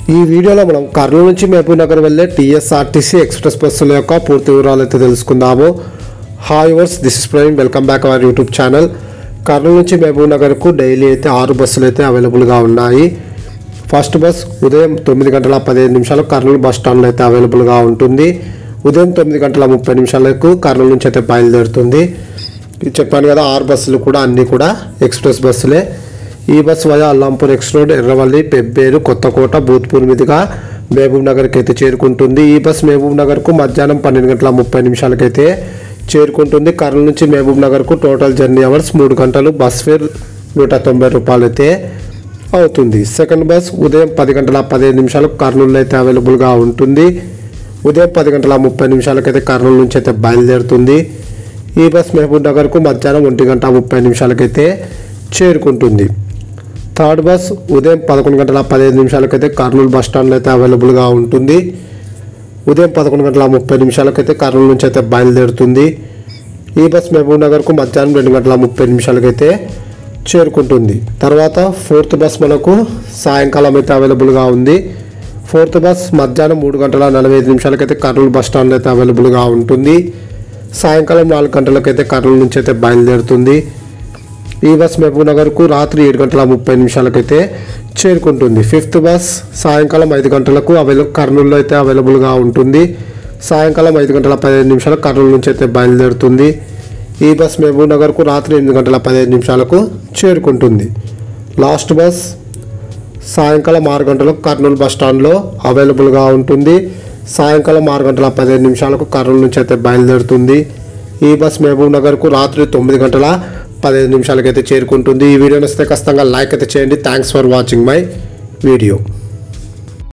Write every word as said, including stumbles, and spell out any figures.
ఈ వీడియోలో మనం కర్నూలు నుంచి మహబూబ్ నగర్ వెళ్ళే టీఎస్ఆర్టీసీ ఎక్స్ప్రెస్ బస్సుల యొక్క పూర్తి వివరాలు అయితే తెలుసుకుందాము. Hi viewers, this is Praveen, welcome back our YouTube channel. Kurnool నుంచి మహబూబ్ నగర్కు డైలీ అయితే ఆరు బస్సులు అయితే అవైలబుల్గా ఉన్నాయి. ఫస్ట్ బస్ ఉదయం తొమ్మిది గంటల పదిహేను నిమిషాలు కర్నూలు బస్ స్టాండ్లో అయితే అవైలబుల్గా ఉంటుంది. ఉదయం తొమ్మిది గంటల ముప్పై నిమిషాలకు కర్నూలు నుంచి అయితే బయలుదేరుతుంది. ఇది చెప్పాను కదా, ఆరు బస్సులు కూడా అన్నీ కూడా ఎక్స్ప్రెస్ బస్సులే. ఈ bus via Alampur X road, Erravalli, Pebbair, Kothakota, Bhoothpur మీదుగా మహబూబ్ నగర్కి అయితే చేరుకుంటుంది. ఈ బస్సు మహబూబ్ నగర్కు మధ్యాహ్నం పన్నెండు గంటల ముప్పై నిమిషాలకైతే చేరుకుంటుంది. కర్నూలు నుంచి మహబూబ్ నగర్కు టోటల్ జర్నీ అవర్స్ మూడు గంటలు, బస్ ఫేర్ నూట తొంభై రూపాయలు అయితే అవుతుంది. సెకండ్ బస్ ఉదయం పది గంటల పదిహేను నిమిషాలకు కర్నూలులో అయితే అవైలబుల్గా ఉంటుంది. ఉదయం పది గంటల ముప్పై నిమిషాలకైతే కర్నూలు నుంచి అయితే బయలుదేరుతుంది. ఈ బస్ మహబూబ్ నగర్కు మధ్యాహ్నం ఒంటి గంట ముప్పై నిమిషాలకైతే చేరుకుంటుంది. థర్డ్ బస్ ఉదయం పదకొండు గంటల పదిహేను నిమిషాలకైతే కర్నూలు బస్ స్టాండ్లో అయితే అవైలబుల్గా ఉంటుంది. ఉదయం పదకొండు గంటల ముప్పై నిమిషాలకైతే కర్నూలు నుంచి అయితే బయలుదేరుతుంది. ఈ బస్ మహబూబ్ నగర్కు మధ్యాహ్నం రెండు గంటల ముప్పై నిమిషాలకైతే చేరుకుంటుంది. తర్వాత ఫోర్త్ బస్ మనకు సాయంకాలం అయితే అవైలబుల్గా ఉంది. ఫోర్త్ బస్ మధ్యాహ్నం మూడు గంటల నలభై ఐదు నిమిషాలకైతే కర్నూలు బస్ స్టాండ్లో అయితే అవైలబుల్గా ఉంటుంది. సాయంకాలం నాలుగు గంటలకైతే కర్నూలు నుంచి అయితే బయలుదేరుతుంది. ఈ బస్ మహబూబ్ నగర్కు రాత్రి ఏడు గంటల ముప్పై నిమిషాలకైతే చేరుకుంటుంది. ఫిఫ్త్ బస్ సాయంకాలం ఐదు గంటలకు అవైల కర్నూలులో అయితే అవైలబుల్గా ఉంటుంది. సాయంకాలం ఐదు గంటల పదిహేను నిమిషాలకు కర్నూలు నుంచి అయితే బయలుదేరుతుంది. ఈ బస్ మహబూబ్ నగర్కు రాత్రి ఎనిమిది గంటల పదిహేను నిమిషాలకు చేరుకుంటుంది. లాస్ట్ బస్ సాయంకాలం ఆరు గంటలకు కర్నూలు బస్ స్టాండ్లో అవైలబుల్గా ఉంటుంది. సాయంకాలం ఆరు గంటల పదిహేను నిమిషాలకు కర్నూలు నుంచి అయితే బయలుదేరుతుంది. ఈ బస్ మహబూబ్ నగర్కు రాత్రి తొమ్మిది గంటల పదిహేను నిమిషాలకైతే చేరుకుంటుంది. ఈ వీడియో నచ్చితే ఖచ్చితంగా లైక్ అయితే చేయండి. Thanks for watching my video.